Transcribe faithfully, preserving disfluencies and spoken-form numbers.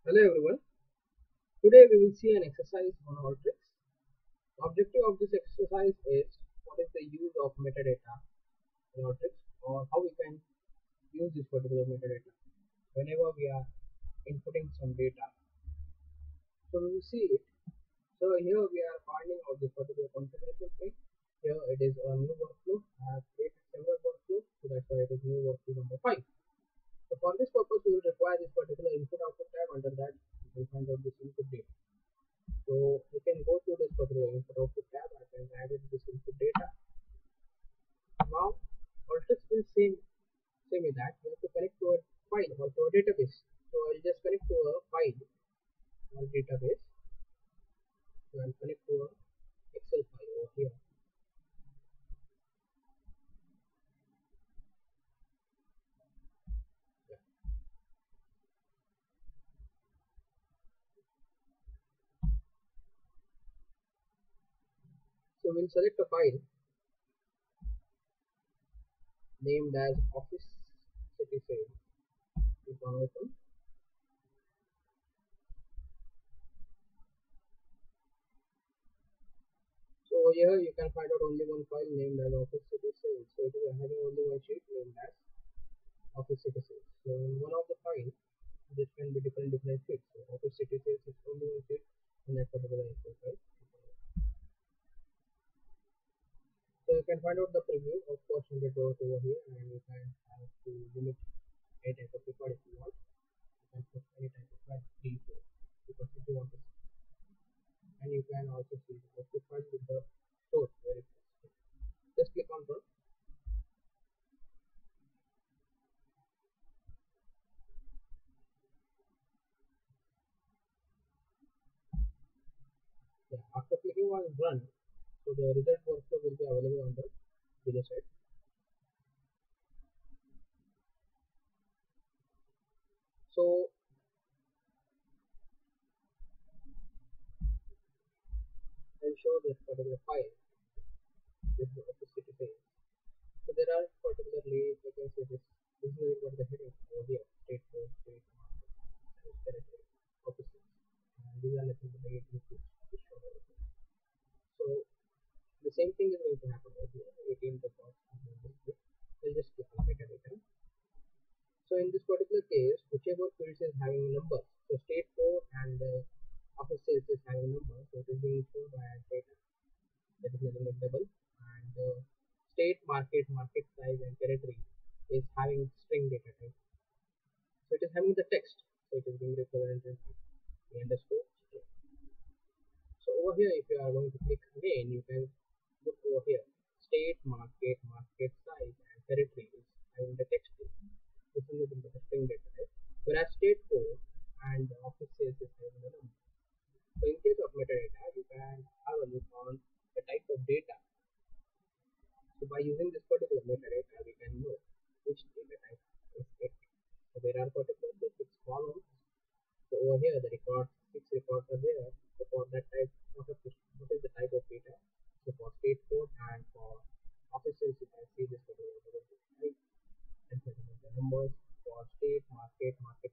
Hello everyone. Today we will see an exercise on Alteryx. The objective of this exercise is what is the use of metadata in Alteryx, or how we can use this particular metadata whenever we are inputting some data. So we will see it. So here we are finding out this particular configuration page. Here it is a new workflow. I have created several workflows, so that's why it is new workflow number five. So for this purpose we will require this particular input output tab. Under that you can find out this input data. So you can go to this particular input output tab. I can add it this input data. Now Alteryx will same same with that. You have to connect to a file or to a database. So I'll just connect to a file or database. So I'll connect to a Excel file over here. Yeah. So we'll select a file named as Office City Sales. Click on open. So here you can find out only one file named as Office City Sales. So it is having only one sheet named as Office City Sales. So in one of the files, this can be different different sheets. So Office City Sales is only one sheet in that particular Excel file. So you can find out the preview of first one hundred rows over here, and you can have to limit any type of record if you want. You can put any type of file three, four, because if you want to, and you can also see the output file with the source where it is. Just click on the yeah, after clicking on run, so the result workflow will be available on the below side. So I'll show this particular file. This is the Office City Sales. So there are particularly, I can say this, this is what the heading over here, state code, state market, and territory, offices. And these are nothing but negative which which show over here. So the same thing is going to happen over here, eighteen records are going to be. We'll just click on metadata. So in this particular case, whichever field is having a number, so state code and uh, office sales is having a number, so it is being shown by data, that is nothing but double, and uh, state, market, market size, and territory is having string data type. So it is having the text, so it is being represented the underscore string. So over here, if you are going to click again, you can look over here. State, market, market size, and territory is having the text. This is the string data type. Whereas state code and the office sales is having the number. So in case of metadata, you can have a look on the type of data. So by using this particular metadata, we can know which data type is it. So there are particularly six columns. So over here, the records, six records are there. So for that type, what is, what is the type of data? So for state code and for offices, you can see this particular type and the numbers for state, market, market